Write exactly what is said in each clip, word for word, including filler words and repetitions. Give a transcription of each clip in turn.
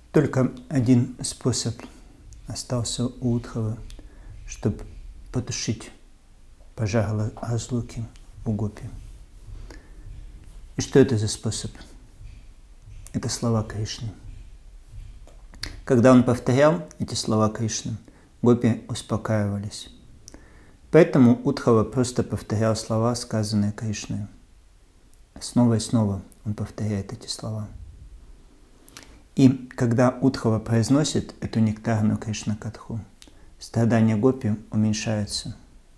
Только один способ остался у Удхавы, чтобы потушить пожар разлуки у гопи. И что это за способ? Это слова Кришны. Когда он повторял эти слова Кришны, гопи успокаивались. Поэтому Удхава просто повторял слова, сказанные Кришной. Снова и снова он повторяет эти слова. И когда Удхава произносит эту нектарную Кришна-катху, страдания гопи уменьшаются.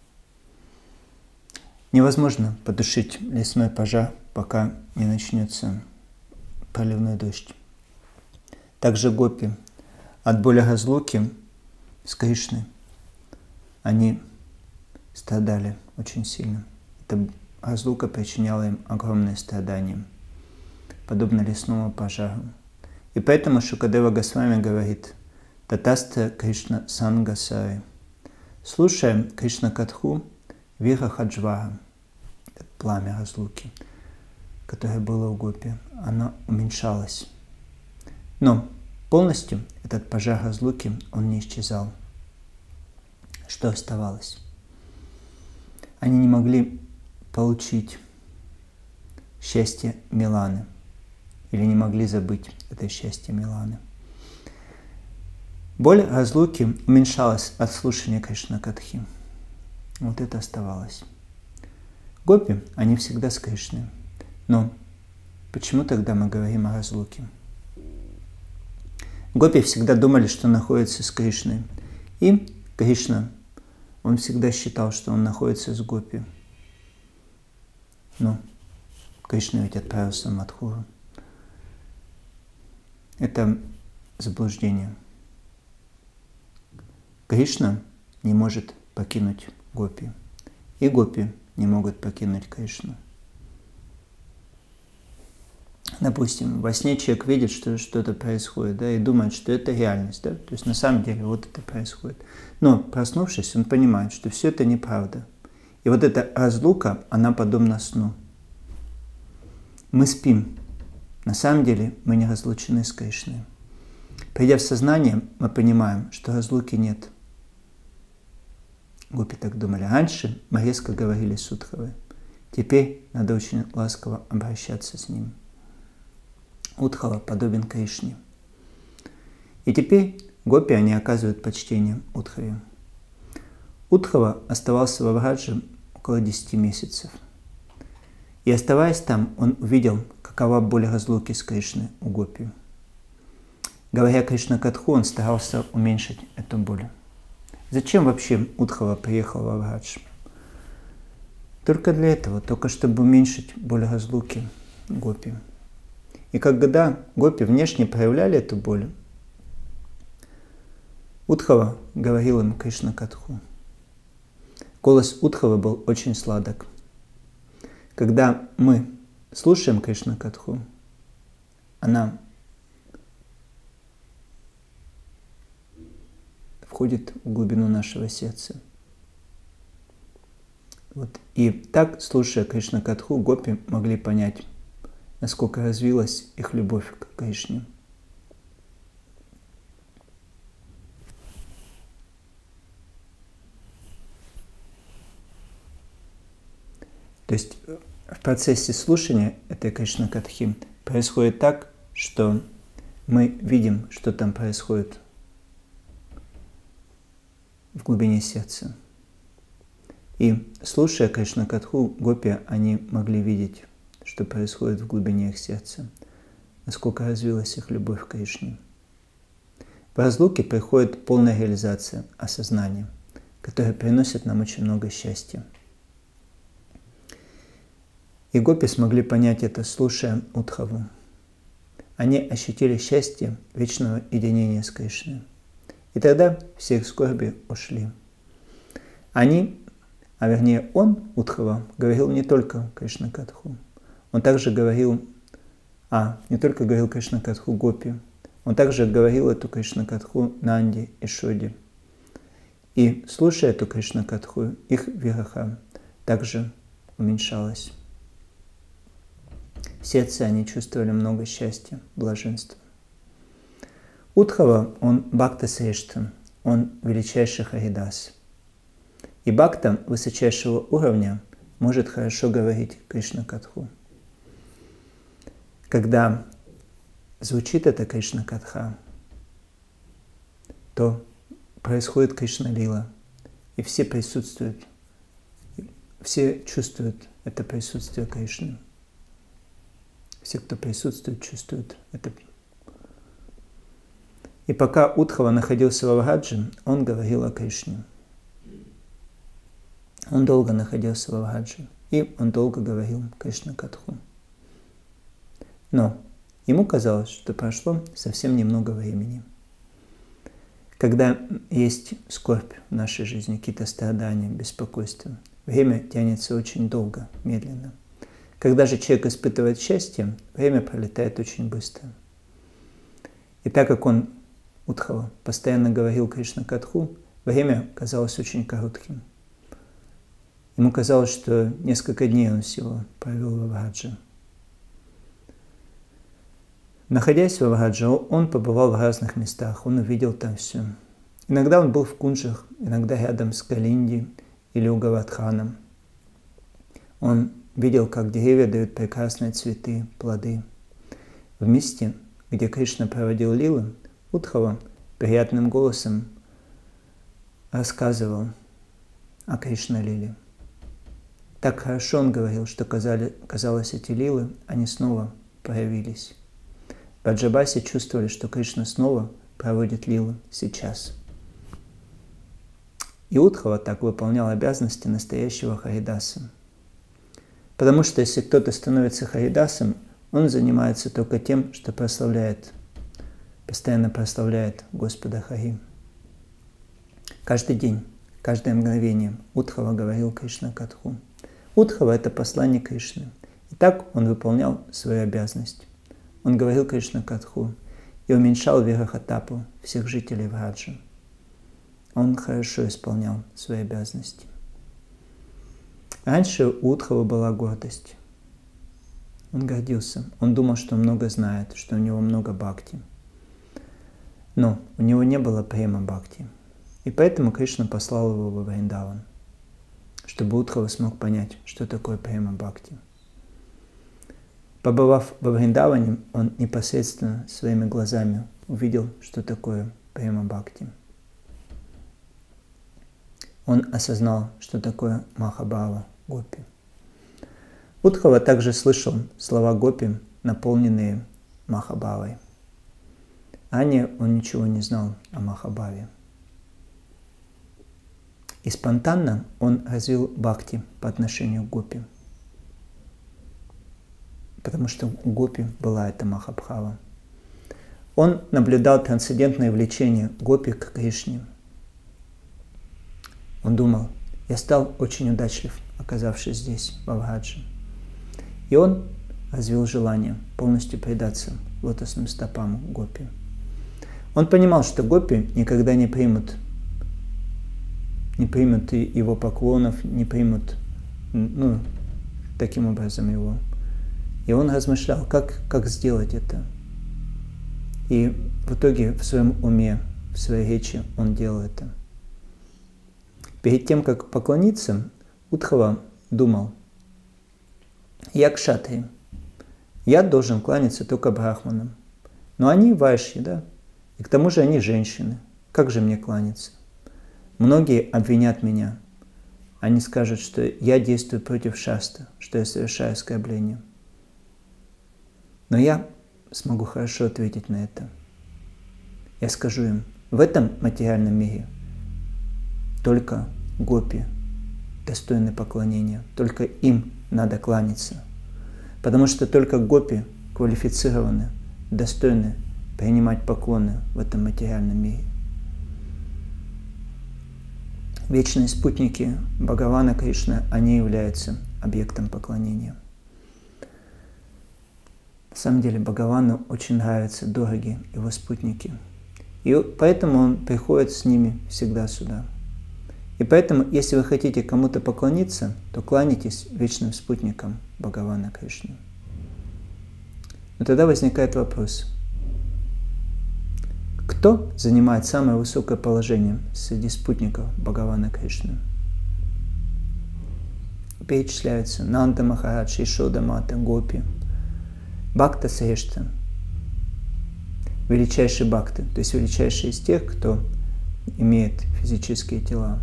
Невозможно потушить лесной пожар, пока не начнется проливной дождь. Также гопи от боли разлуки с Кришной, они страдали очень сильно. Эта разлука причиняла им огромные страдания, подобно лесному пожару. И поэтому Шукадева Госвами говорит: «Татастха Кришна Сангасари». Слушая Кришна-катху, Вирахаджвара, пламя разлуки, которое было у гопи, оно уменьшалось. Но полностью этот пожар разлуки, он не исчезал. Что оставалось? Они не могли получить счастье Миланы или не могли забыть это счастье Миланы. Боль разлуки уменьшалась от слушания Кришна-катхи. Вот это оставалось. Гопи, они всегда с Кришной. Но почему тогда мы говорим о разлуке? Гопи всегда думали, что находятся с Кришной. И Кришна, он всегда считал, что он находится с гопи. Но Кришна ведь отправился в Мадхуру. Это заблуждение. Кришна не может покинуть гопи. И гопи не могут покинуть Кришну. Допустим, во сне человек видит, что что-то происходит, да, и думает, что это реальность, да, то есть на самом деле вот это происходит. Но проснувшись, он понимает, что все это неправда. И вот эта разлука, она подобна сну. Мы спим. На самом деле мы не разлучены с Кришной. Придя в сознание, мы понимаем, что разлуки нет. Гопи так думали. Раньше мы резко говорили с Удхавой. Теперь надо очень ласково обращаться с ним. Удхава подобен Кришне. И теперь гопи, они оказывают почтение Удхаве. Удхава оставался во Враджи около десяти месяцев. И оставаясь там, он увидел, какова боль разлуки с Кришной у гопи. Говоря Кришна-катху, он старался уменьшить эту боль. Зачем вообще Удхава приехал во Врадж? Только для этого, только чтобы уменьшить боль разлуки гопи. И когда гопи внешне проявляли эту боль, Удхава говорил им Кришна-катху. Голос Удхавы был очень сладок. Когда мы слушаем Кришна-катху, она входит в глубину нашего сердца. Вот. И так, слушая Кришна-катху, гопи могли понять, насколько развилась их любовь к Кришне. То есть в процессе слушания этой Кришна-катхи происходит так, что мы видим, что там происходит в глубине сердца. И слушая Кришна-катху, гопи, они могли видеть, что происходит в глубине их сердца, насколько развилась их любовь к Кришне. В разлуке приходит полная реализация осознания, которая приносит нам очень много счастья. И гопи смогли понять это, слушая Удхаву. Они ощутили счастье вечного единения с Кришной. И тогда все их скорби ушли. Они, а вернее он, Удхава, говорил не только Кришна-катху. Он также говорил, а не только говорил Кришна-катху гопи, он также говорил эту Кришна-катху Нанди и Шоди. И слушая эту Кришна-катху, их вираха также уменьшалась. В сердце они чувствовали много счастья, блаженства. Удхава, он Бхакта Срештха, он величайший Харидас. И Бхакта высочайшего уровня может хорошо говорить Кришна-катху. Когда звучит эта Кришна-катха, то происходит Кришна-лила, и все присутствуют, все чувствуют это присутствие Кришны. Все, кто присутствует, чувствуют это. И пока Удхава находился в Аврадже, он говорил о Кришне. Он долго находился в Аврадже, и он долго говорил Кришна-катху. Но ему казалось, что прошло совсем немного времени. Когда есть скорбь в нашей жизни, какие-то страдания, беспокойства, время тянется очень долго, медленно. Когда же человек испытывает счастье, время пролетает очень быстро. И так как он, Удхава, постоянно говорил Кришна-катху, время казалось очень коротким. Ему казалось, что несколько дней он всего провел в Аврадже. Находясь в Аврадже, он побывал в разных местах, он увидел там все. Иногда он был в Кунджах, иногда рядом с Калинди или у Гавардхана. Он видел, как деревья дают прекрасные цветы, плоды. В месте, где Кришна проводил лилы, Удхава приятным голосом рассказывал о Кришна-лиле. Так хорошо он говорил, что казали, казалось, эти лилы, они снова проявились. Браджабаси чувствовали, что Кришна снова проводит лилы сейчас. И Удхава так выполнял обязанности настоящего Харидаса. Потому что если кто-то становится Харидасом, он занимается только тем, что прославляет, постоянно прославляет Господа Хари. Каждый день, каждое мгновение Удхава говорил Кришна-катху. Удхава – это посланник Кришны. И так он выполнял свою обязанность. Он говорил Кришна-катху и уменьшал Вирахатапу, всех жителей Враджи. Он хорошо исполнял свои обязанности. Раньше у Удхавы была гордость. Он гордился. Он думал, что много знает, что у него много бхакти. Но у него не было према бхакти. И поэтому Кришна послал его во Вриндаван, чтобы Удхава смог понять, что такое према бхакти. Побывав во Вриндаване, он непосредственно своими глазами увидел, что такое према бхакти. Он осознал, что такое Махабхава Гопи. Удхава также слышал слова Гопи, наполненные Махабхавой. Ранее он ничего не знал о Махабхаве. И спонтанно он развил бхакти по отношению к Гопи. Потому что у Гопи была эта Махабхава. Он наблюдал трансцендентное влечение Гопи к Кришне. Он думал, я стал очень удачлив, оказавшись здесь, в Аврадже. И он развил желание полностью предаться лотосным стопам Гопи. Он понимал, что Гопи никогда не примут, не примут его поклонов, не примут, ну, таким образом его. И он размышлял, как, как сделать это. И в итоге в своем уме, в своей речи он делал это. Перед тем, как поклониться, Удхава думал, я кшатри, я должен кланяться только брахманам. Но они вайшьи, да? И к тому же они женщины. Как же мне кланяться? Многие обвинят меня. Они скажут, что я действую против шастры, что я совершаю оскорбление. Но я смогу хорошо ответить на это. Я скажу им, в этом материальном мире только гопи достойны поклонения, только им надо кланяться. Потому что только гопи квалифицированы, достойны принимать поклоны в этом материальном мире. Вечные спутники Бхагавана Кришны, они являются объектом поклонения. На самом деле Бхагавану очень нравятся дороги его спутники. И поэтому он приходит с ними всегда сюда. И поэтому, если вы хотите кому-то поклониться, то кланяйтесь вечным спутникам Бхагавана Кришны. Но тогда возникает вопрос, кто занимает самое высокое положение среди спутников Бхагавана Кришны? Перечисляются Нанда Махарадж, Ишода Мата, Гопи, Бхакта Срешта, величайший бхакты, то есть величайший из тех, кто имеет физические тела.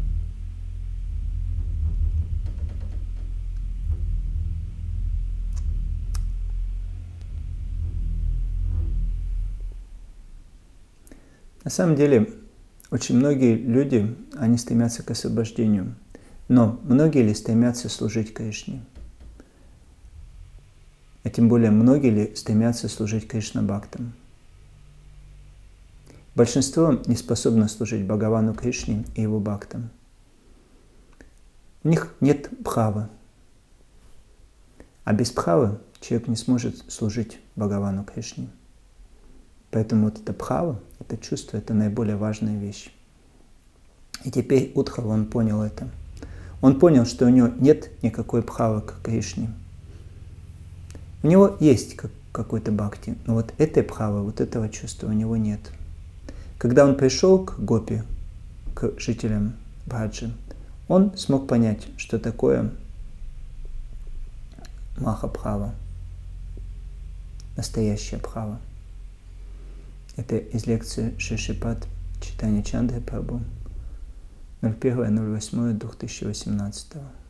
На самом деле, очень многие люди, они стремятся к освобождению, но многие ли стремятся служить Кришне? А тем более, многие ли стремятся служить Кришна-бхактам? Большинство не способно служить Бхагавану Кришне и его бхактам. У них нет бхавы. А без бхавы человек не сможет служить Бхагавану Кришне. Поэтому вот это бхава, это чувство, это наиболее важная вещь. И теперь Удхава, он понял это. Он понял, что у него нет никакой бхавы к Кришне. У него есть какой-то бхакти, но вот этой бхавы, вот этого чувства у него нет. Когда он пришел к гопи, к жителям Браджи, он смог понять, что такое Махабхава, настоящая бхава. Это из лекции Шишипад Чайтанья Чандры Прабху ноль первое ноль восьмое две тысячи восемнадцатого.